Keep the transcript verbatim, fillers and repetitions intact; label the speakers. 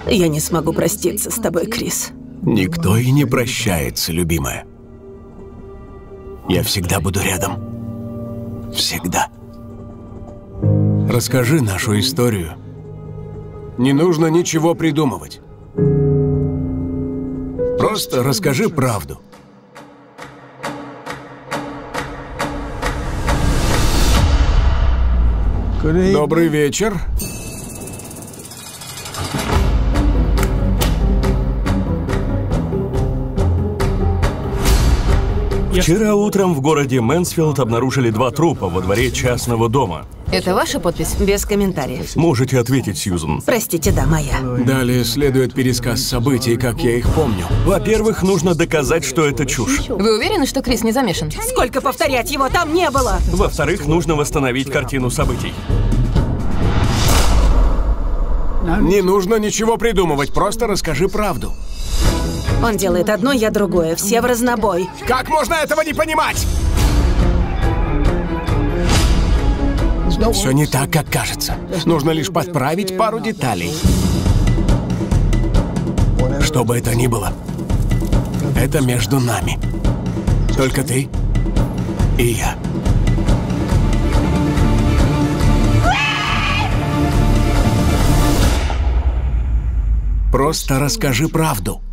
Speaker 1: Я не смогу проститься с тобой, Крис.
Speaker 2: Никто и не прощается, любимая. Я всегда буду рядом. Всегда. Расскажи нашу историю. Не нужно ничего придумывать. Просто расскажи правду. Добрый вечер.
Speaker 3: Вчера утром в городе Мэнсфилд обнаружили два трупа во дворе частного дома.
Speaker 4: Это ваша подпись?
Speaker 1: Без комментариев.
Speaker 3: Можете ответить, Сьюзен.
Speaker 1: Простите, да, моя.
Speaker 2: Далее следует пересказ событий, как я их помню.
Speaker 3: Во-первых, нужно доказать, что это чушь.
Speaker 4: Вы уверены, что Крис не замешан?
Speaker 1: Сколько повторять, его там не было!
Speaker 3: Во-вторых, нужно восстановить картину событий.
Speaker 2: Не нужно ничего придумывать, просто расскажи правду.
Speaker 1: Он делает одно, я другое. Все в разнобой.
Speaker 2: Как можно этого не понимать? Все не так, как кажется. Нужно лишь подправить пару деталей. Что бы это ни было, это между нами. Только ты и я. Просто расскажи правду.